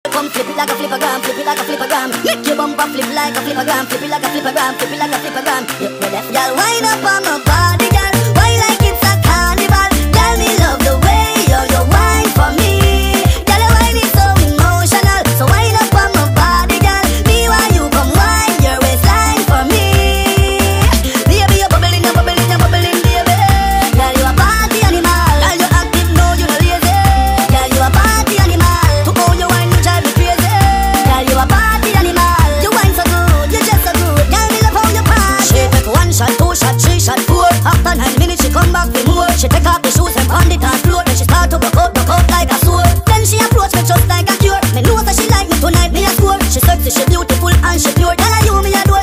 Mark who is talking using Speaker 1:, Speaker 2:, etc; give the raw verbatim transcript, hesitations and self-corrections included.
Speaker 1: Come flip it like a flippergram, flip it like a flippergram. Make your bumper flip like a flippergram, flip it like a flippergram, flip it like a flippergram. You know that, girl, wind up on my body, girl. Why like it's a carnival? Girl, me love the way you you wine for me. Girl, your wine is so emotional, so wind up on my body, girl. Me while you come wine your waistline for me. Baby, you bubbling, you bubbling, you bubbling, baby. Girl, you a party animal. Girl, you active, no, you no lazy. Girl, you a party animal. To all you wine, you drive me crazy. Girl, you a party animal. You wine so good, you just so good. Girl, me love how you party. She take one shot, two shot, three shot, four. After nine minutes, she come back for more. She take off the shoes and pound it on floor. Then she start to broke out, broke out like a sword. Then she approach me just like a cure. Me know that she like me tonight, me a score. She sexy, she beautiful and she pure. Girl,